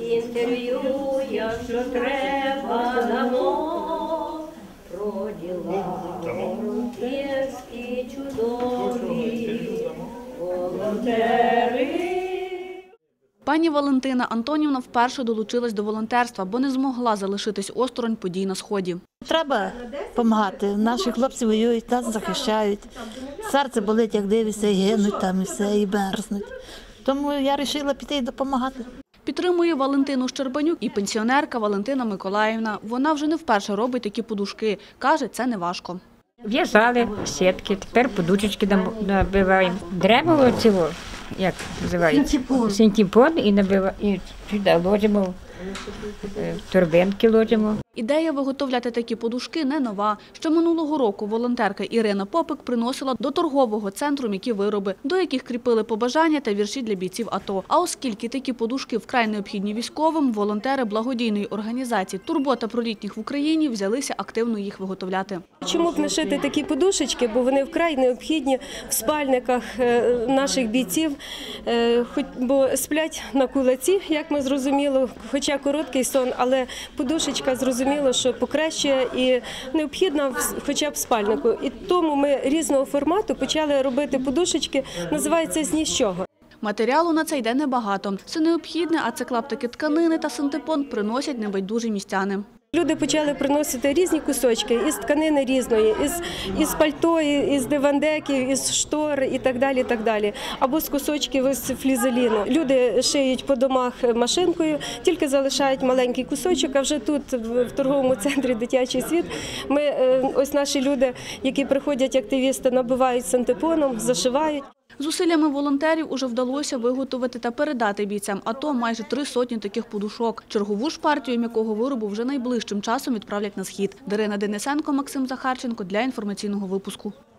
Інтерв'ю, якщо треба, дамо про діла волонтерські чудові волонтери. Пані Валентина Антонівна вперше долучилась до волонтерства, бо не змогла залишитись осторонь подій на Сході. Треба допомагати. Наші хлопці воюють, нас захищають. Серце болить, як дивишся, і гинуть там, і все, і мерзнуть. Тому я вирішила піти і допомагати. Підтримує Валентину Щербанюк і пенсіонерка Валентина Миколаївна. Вона вже не вперше робить такі подушки. Каже, це не важко. В'язали сітки, тепер подушечки набиваємо. Дерево цього, як називається? Синтепон. І сюди ложимо, торбинки ложимо. Ідея виготовляти такі подушки не нова. Ще минулого року волонтерка Ірина Попик приносила до торгового центру м'які вироби, до яких кріпили побажання та вірші для бійців АТО. А оскільки такі подушки вкрай необхідні військовим, волонтери благодійної організації «Турбота про літніх в Україні» взялися активно їх виготовляти. Чому б не шити такі подушечки, бо вони вкрай необхідні в спальниках наших бійців, бо сплять на кулаці, як ми зрозуміли, хоча короткий сон, але подушечка зрозуміло, що покращує і необхідна хоча б в спальнику. І тому ми різного формату почали робити подушечки, називається «З ні з чого». Матеріалу на це йде небагато. Все необхідне, а це клаптики тканини та синтепон приносять небайдужі містяни. Люди почали приносити різні кусочки із тканини різної, із пальто, із дивандеків, із штор і так далі, так далі. Або з кусочків із флізеліну. Люди шиють по домах машинкою, тільки залишають маленький кусочок, а вже тут, в торговому центрі «Дитячий світ», ось наші люди, які приходять, активісти, набивають синтепоном, зашивають. Зусиллями волонтерів уже вдалося виготовити та передати бійцям АТО майже 300 таких подушок. Чергову ж партію м'якого виробу вже найближчим часом відправлять на Схід. Дарина Денисенко, Максим Захарченко для інформаційного випуску.